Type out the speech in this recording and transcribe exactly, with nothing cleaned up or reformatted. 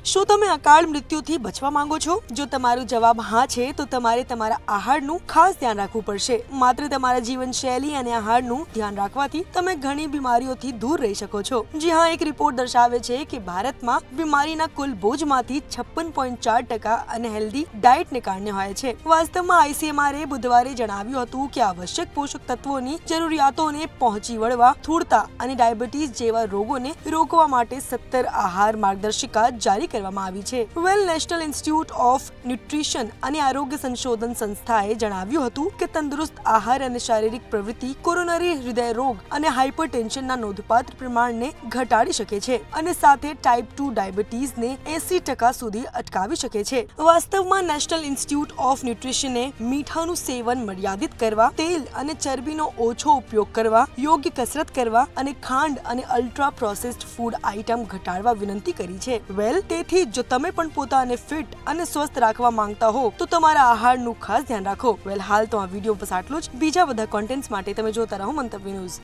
શું તમે અકાળ મૃત્યુથી બચવા માંગો છો? જો તમારો જવાબ હા છે તો તમારે તમારા આહારનું ખાસ ધ્યાન રાખવું પડશે। માત્ર તમારા જીવનશૈલી અને આહારનું ધ્યાન રાખવાથી તમે ઘણી બીમારીઓથી દૂર રહી શકો છો। જી હા, એક રિપોર્ટ દર્શાવે છે કે ભારતમાં બીમારીના કુલ બોજમાંથી છપ્પન પોઈન્ટ ચાર ટકા અનહેલ્ધી ડાયટને કારણે હોય છે। વાસ્તવમાં આઈસીએમઆરે બુધવારે જણાવ્યું હતું કે આવશ્યક પોષક તત્વોની જરૂરિયાતોને પહોંચી વળવા સ્થૂળતા અને ડાયાબિટીસ જેવા રોગોને રોકવા માટે સત્તર આહાર માર્ગદર્શિકા જારી કરવામાં આવી છે। Well, national institute of nutrition અને આરોગ્ય સંશોધન સંસ્થાએ જણાવ્યું હતું કે તંદુરસ્ત આહાર અને શારીરિક પ્રવૃત્તિ કોરોનરી હૃદય રોગ અને હાઇપરટેન્શનના નોંધપાત્ર પ્રમાણને ઘટાડી શકે છે અને સાથે ટાઈપ ટુ ડાયાબિટીસને એંસી ટકા સુધી અટકાવી શકે છે। વાસ્તવમાં નેશનલ ઇન્સ્ટિટ્યૂટ ઓફ ન્યુટ્રિશને મીઠાનું સેવન મર્યાદિત કરવા, તેલ અને ચરબીનો ઓછો ઉપયોગ કરવા, યોગ્ય કસરત કરવા અને ખાંડ અને અલ્ટ્રા પ્રોસેસ્ડ ફૂડ આઇટમ ઘટાડવા વિનંતી કરી છે। વેલ, તેથી જો તમે પણ પોતાને ફિટ અને સ્વસ્થ રાખવા માંગતા હો તો તમારા આહારનું ખાસ ધ્યાન રાખો। વેલ, હાલ તો આ વિડીયો બસ આટલું જ। બીજા બધા કોન્ટેન્ટ્સ માટે તમે જોતા રહો મંતવ્ય ન્યૂઝ।